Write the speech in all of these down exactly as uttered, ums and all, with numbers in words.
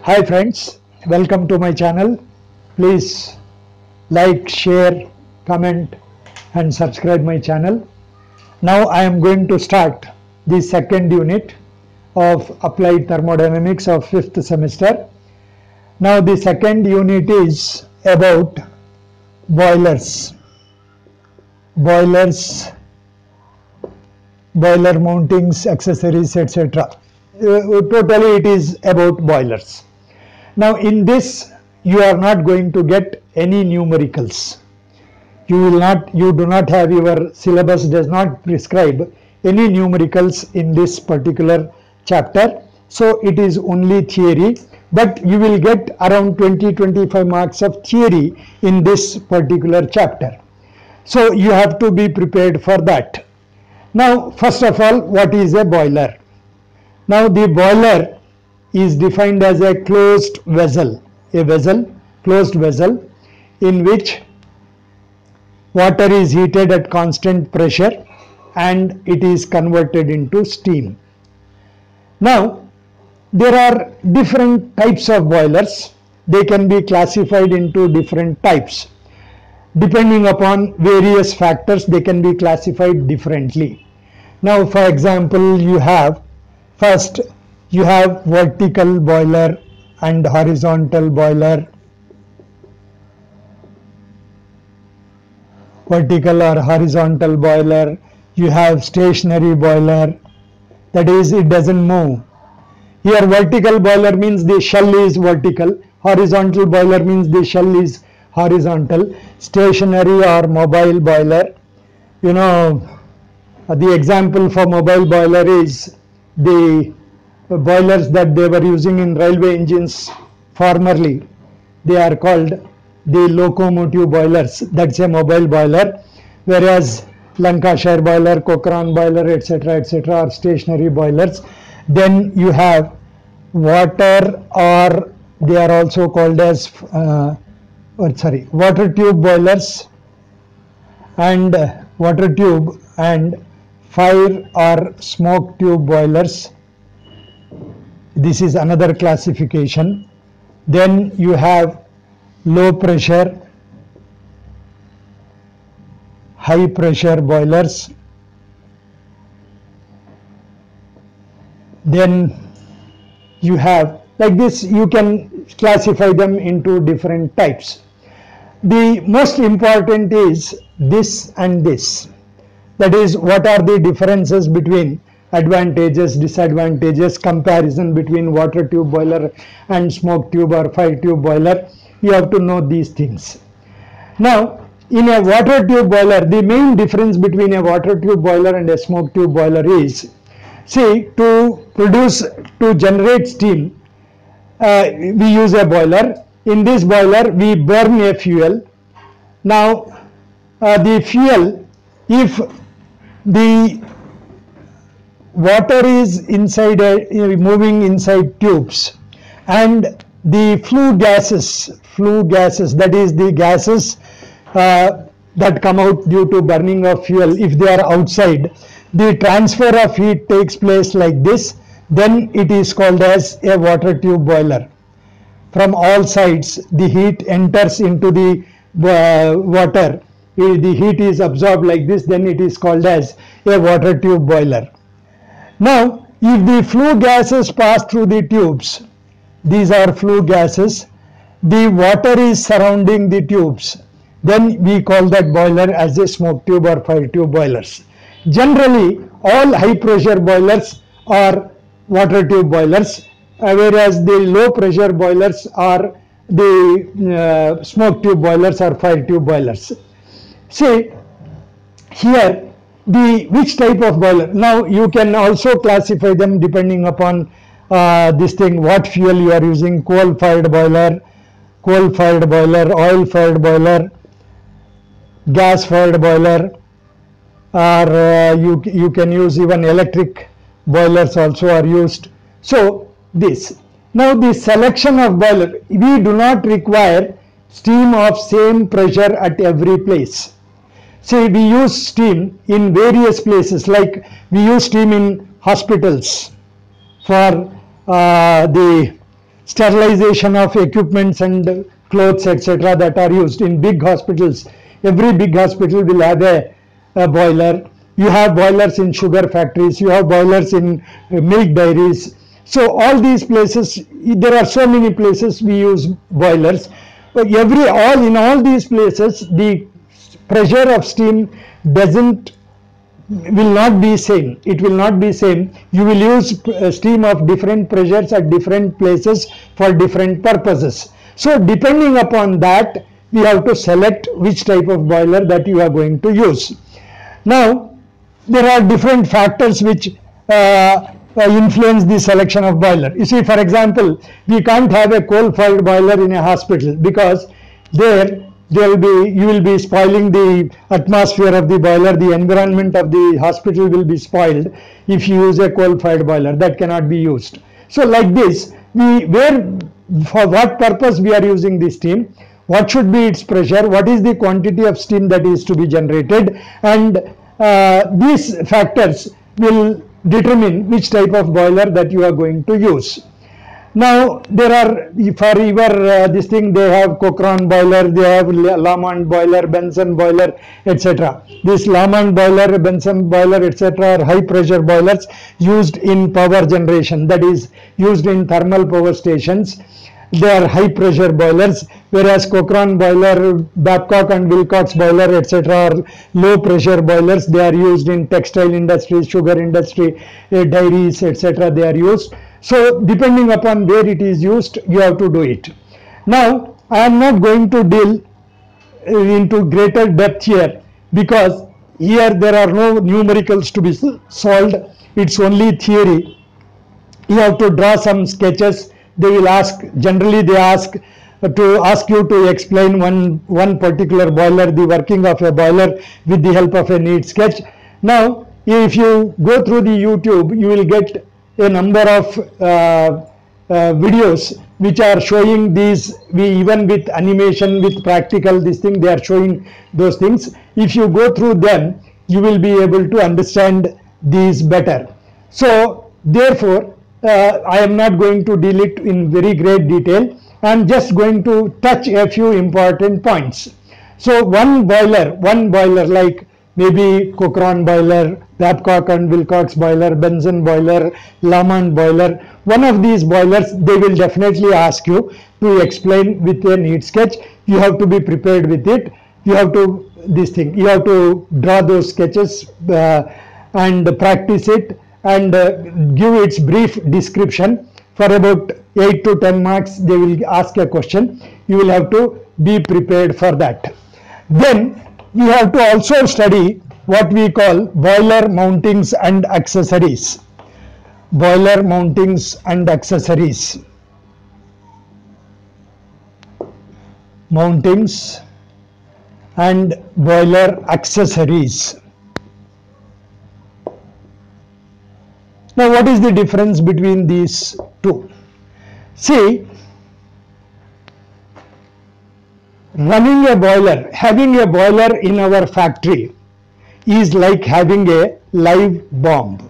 Hi friends, welcome to my channel. Please like, share, comment and subscribe my channel. Now I am going to start the second unit of Applied Thermodynamics of fifth semester. Now the second unit is about boilers. Boilers, boiler mountings, accessories, et cetera. Uh, totally it is about boilers. Now in this you are not going to get any numericals. You will not, you do not have, your syllabus does not prescribe any numericals in this particular chapter. So it is only theory, but you will get around twenty to twenty-five marks of theory in this particular chapter. So you have to be prepared for that. Now first of all, what is a boiler? Now the boiler is defined as a closed vessel, a vessel, closed vessel in which water is heated at constant pressure and it is converted into steam. Now there are different types of boilers. They can be classified into different types. Depending upon various factors, they can be classified differently. Now for example, you have first you have vertical boiler and horizontal boiler. Vertical or horizontal boiler. You have stationary boiler, that is it doesn't move. Here vertical boiler means the shell is vertical, horizontal boiler means the shell is horizontal. Stationary or mobile boiler, you know, the example for mobile boiler is the boilers that they were using in railway engines formerly. They are called the locomotive boilers. That's a mobile boiler, whereas Lancashire boiler, Cochrane boiler, etc., etc., are stationary boilers. Then you have water, or they are also called as uh, or sorry water tube boilers, and uh, water tube and fire or smoke tube boilers. This is another classification. Then you have low pressure, high pressure boilers. Then you have, like this, you can classify them into different types. The most important is this and this. That is, what are the differences between advantages, disadvantages, comparison between water tube boiler and smoke tube or fire tube boiler. You have to know these things. Now in a water tube boiler, the main difference between a water tube boiler and a smoke tube boiler is, see, to produce, to generate steam, uh, we use a boiler. In this boiler we burn a fuel. Now uh, the fuel, if the water is inside a, moving inside tubes, and the flue gases, flue gases, that is the gases uh, that come out due to burning of fuel, if they are outside, the transfer of heat takes place like this, then it is called as a water tube boiler. From all sides the heat enters into the uh, water, the heat is absorbed like this, then it is called as a water tube boiler. Now if the flue gases pass through the tubes, these are flue gases, the water is surrounding the tubes, then we call that boiler as a smoke tube or fire tube boilers. Generally all high pressure boilers are water tube boilers, uh, whereas the low pressure boilers are the uh, smoke tube boilers or fire tube boilers. See here the which type of boiler. Now you can also classify them depending upon uh, this thing, what fuel you are using: coal fired boiler, coal fired boiler, oil fired boiler, gas fired boiler, or uh, you, you can use even electric boilers also are used. So this. Now the selection of boiler, we do not require steam of same pressure at every place. See, we use steam in various places, like we use steam in hospitals for uh, the sterilization of equipments and clothes, et cetera that are used in big hospitals. Every big hospital will have a, a boiler. You have boilers in sugar factories, you have boilers in uh, milk dairies. So all these places, there are so many places we use boilers. But every all in all these places, the pressure of steam doesn't will not be same. It will not be same. You will use uh, steam of different pressures at different places for different purposes. So depending upon that, we have to select which type of boiler that you are going to use. Now, there are different factors which uh, uh, influence the selection of boiler. You see, for example, we can't have a coal-fired boiler in a hospital because there there will be you will be spoiling the atmosphere of the boiler. The environment of the hospital will be spoiled if you use a coal-fired boiler. That cannot be used. So like this, we where for what purpose we are using the steam, what should be its pressure, what is the quantity of steam that is to be generated, and uh, these factors will determine which type of boiler that you are going to use. Now there are, for your uh, this thing, they have Cochrane boiler, they have Lamont boiler, Benson boiler, et cetera. This Lamont boiler, Benson boiler, et cetera are high pressure boilers used in power generation, that is used in thermal power stations. They are high pressure boilers, whereas Cochrane boiler, Babcock and Wilcox boiler, et cetera are low pressure boilers. They are used in textile industry, sugar industry, uh, dairies, et cetera. They are used. So depending upon where it is used, you have to do it. Now I am not going to deal into greater depth here because here there are no numericals to be solved. It's only theory. You have to draw some sketches. They will ask, generally they ask to ask you to explain one one particular boiler, the working of a boiler with the help of a neat sketch. Now if you go through the YouTube, you will get a number of uh, uh, videos which are showing these, we even with animation, with practical this thing, they are showing those things. If you go through them, you will be able to understand these better. So therefore uh, I am not going to deal it in very great detail. I am just going to touch a few important points. So one boiler, one boiler like maybe Cochrane boiler, Babcock and Wilcox boiler, Benson boiler, Lamont boiler, one of these boilers they will definitely ask you to explain with a neat sketch. You have to be prepared with it. You have to this thing, you have to draw those sketches uh, and practice it and uh, give its brief description. For about eight to ten marks they will ask a question. You will have to be prepared for that. Then we have to also study what we call boiler mountings and accessories. Boiler mountings and accessories. Mountings and boiler accessories. Now what is the difference between these two? See, running a boiler, having a boiler in our factory is like having a live bomb.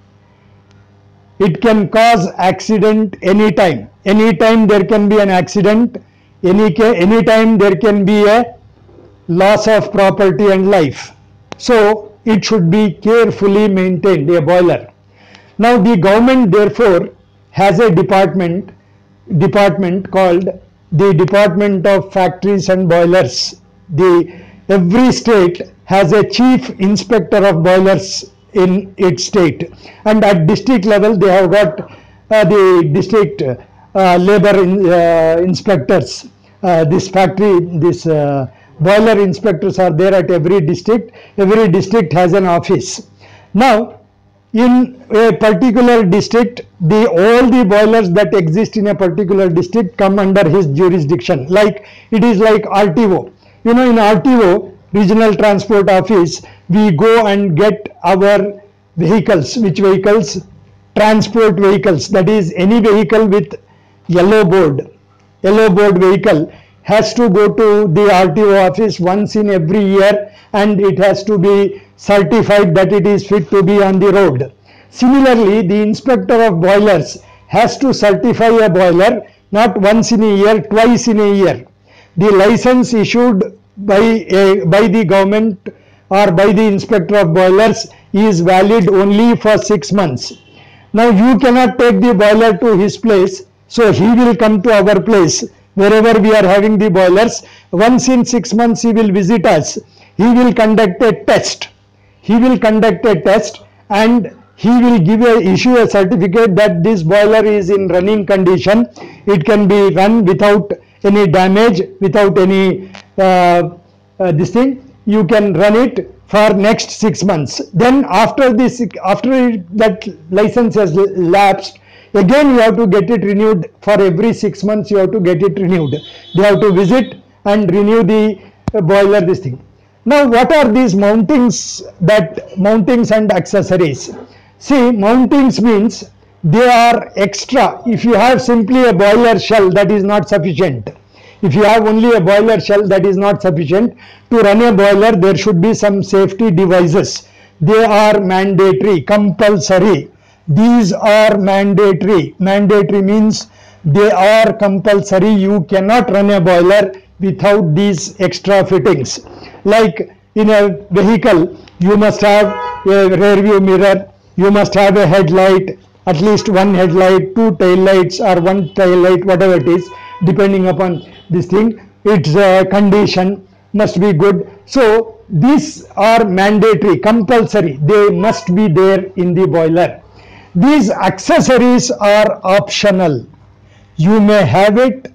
It can cause accident anytime. Anytime there can be an accident, any anytime there can be a loss of property and life. So it should be carefully maintained, a boiler. Now the government therefore has a department department called the Department of Factories and Boilers. The every state has a chief inspector of boilers in its state, and at district level they have got uh, the district uh, labor in, uh, inspectors. Uh, this factory, this uh, boiler inspectors are there at every district. Every district has an office. Now in a particular district, the all the boilers that exist in a particular district come under his jurisdiction. Like it is like R T O. You know, in R T O, Regional Transport Office, we go and get our vehicles. Which vehicles? Transport vehicles. That is, any vehicle with yellow board, yellow board vehicle has to go to the R T O office once in every year, and it has to be certified that it is fit to be on the road. Similarly, the inspector of boilers has to certify a boiler not once in a year, twice in a year. The license issued by a, by the government or by the inspector of boilers is valid only for six months. Now you cannot take the boiler to his place, so he will come to our place wherever we are having the boilers. Once in six months he will visit us. He will conduct a test. He will conduct a test and he will give a issue a certificate that this boiler is in running condition. It can be run without any damage, without any uh, uh, this thing. You can run it for next six months. Then after this, after that license has lapsed, again you have to get it renewed. For every six months you have to get it renewed. They have to visit and renew the uh, boiler, this thing. Now what are these mountings, that mountings and accessories? See, mountings means they are extra. If you have simply a boiler shell, that is not sufficient. If you have only a boiler shell, that is not sufficient. To run a boiler, there should be some safety devices. They are mandatory, compulsory. These are mandatory. Mandatory means they are compulsory. You cannot run a boiler without these extra fittings. Like in a vehicle, you must have a rear view mirror, you must have a headlight, at least one headlight, two tail lights or one tail light, whatever it is, depending upon this thing. Its uh, condition must be good. So these are mandatory, compulsory. They must be there in the boiler. These accessories are optional. You may have it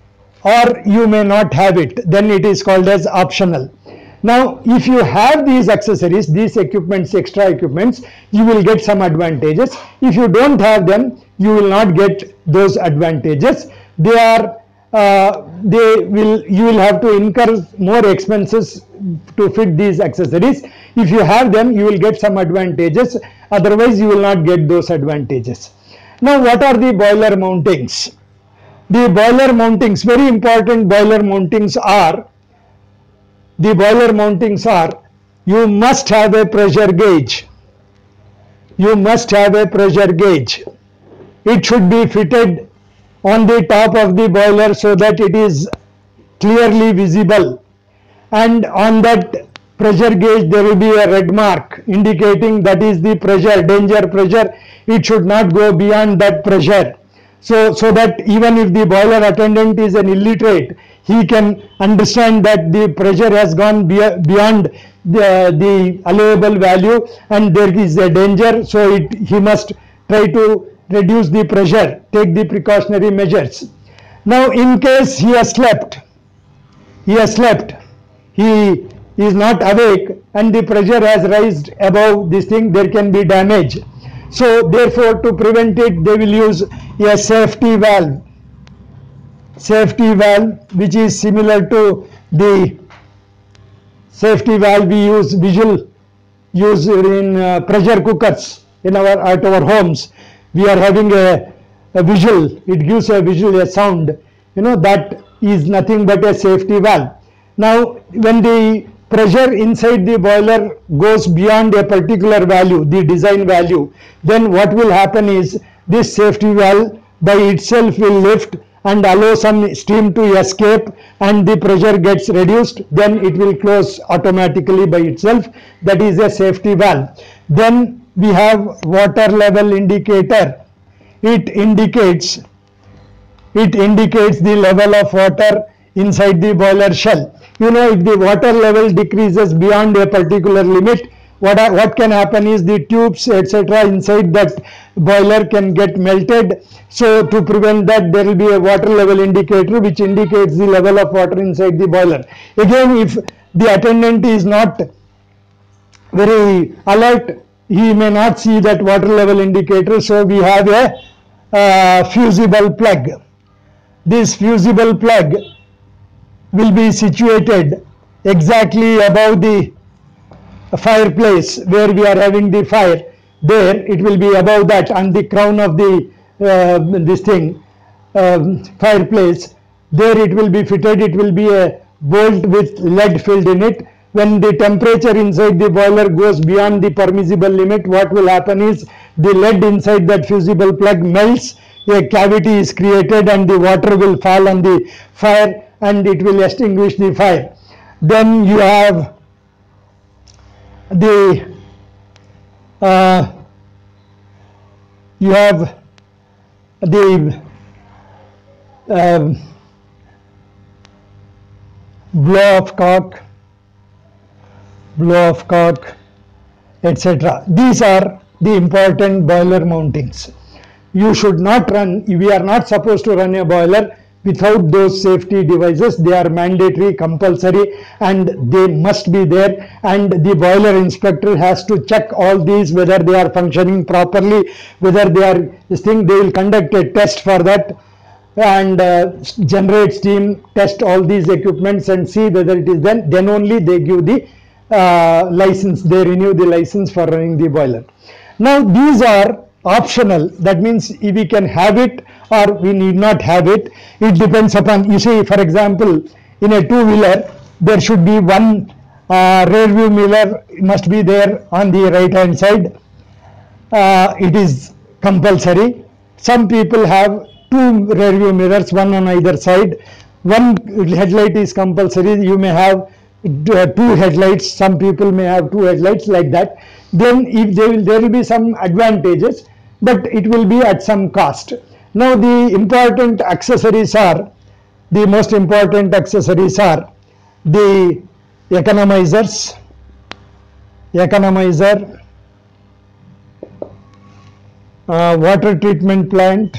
or you may not have it. Then it is called as optional. Now, if you have these accessories, these equipments, extra equipments, you will get some advantages. If you don't have them, you will not get those advantages. They are, uh, they will, you will have to incur more expenses to fit these accessories. If you have them, you will get some advantages. Otherwise, you will not get those advantages. Now, what are the boiler mountings? The boiler mountings, very important boiler mountings are, the boiler mountings are, you must have a pressure gauge. You must have a pressure gauge. It should be fitted on the top of the boiler so that it is clearly visible. And on that pressure gauge there will be a red mark indicating that is the pressure, danger pressure. It should not go beyond that pressure. So, so that even if the boiler attendant is an illiterate, he can understand that the pressure has gone be beyond the, the allowable value and there is a danger, so it, he must try to reduce the pressure, take the precautionary measures. Now in case he has slept, he has slept, he is not awake and the pressure has raised above this thing, there can be damage. So therefore to prevent it, they will use a safety valve. Safety valve, which is similar to the safety valve we use visual use in uh, pressure cookers in our at our homes. We are having a, a visual, it gives a visual, a sound, you know, that is nothing but a safety valve. Now when the pressure inside the boiler goes beyond a particular value, the design value, then what will happen is this safety valve by itself will lift and allow some steam to escape and the pressure gets reduced, then it will close automatically by itself. That is a safety valve. Then we have water level indicator. It indicates, it indicates the level of water inside the boiler shell. You know, if the water level decreases beyond a particular limit, what, are, what can happen is the tubes et cetera inside that boiler can get melted. So to prevent that, there will be a water level indicator which indicates the level of water inside the boiler. Again, if the attendant is not very alert, he may not see that water level indicator. So we have a uh, fusible plug. This fusible plug will be situated exactly above the fireplace where we are having the fire. There it will be above that, on the crown of the uh, this thing um, fireplace. There it will be fitted. It will be a bolt with lead filled in it. When the temperature inside the boiler goes beyond the permissible limit, what will happen is the lead inside that fusible plug melts, a cavity is created and the water will fall on the fire and it will extinguish the fire. Then you have the uh, you have the um, blow of cork, blow of cork, et cetera. These are the important boiler mountings. You should not run, we are not supposed to run a boiler without those safety devices. They are mandatory, compulsory, and they must be there, and the boiler inspector has to check all these, whether they are functioning properly, whether they are this thing. They will conduct a test for that and uh, generate steam, test all these equipments and see whether it is done. Then only they give the uh, license, they renew the license for running the boiler. Now these are optional, that means if we can have it or we need not have it, it depends upon, you see, for example, in a two-wheeler there should be one uh, rear view mirror must be there on the right hand side. Uh, it is compulsory. Some people have two rear view mirrors, one on either side. One headlight is compulsory. You may have two headlights, some people may have two headlights, like that. Then if they will, there will be some advantages, but it will be at some cost. Now the important accessories are, the most important accessories are the economizers, economizer, uh, water treatment plant,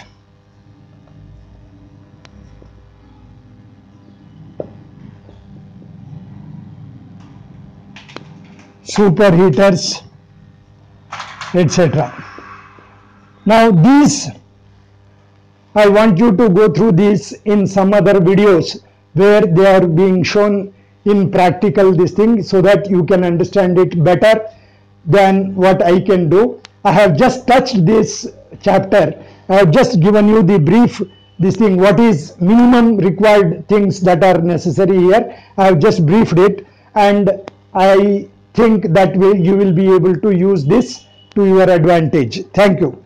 superheaters, et cetera. Now these, I want you to go through these in some other videos where they are being shown in practical this thing, so that you can understand it better than what I can do. I have just touched this chapter. I have just given you the brief this thing, what is minimum required things that are necessary here. I have just briefed it, and I think that way you will be able to use this to your advantage. Thank you.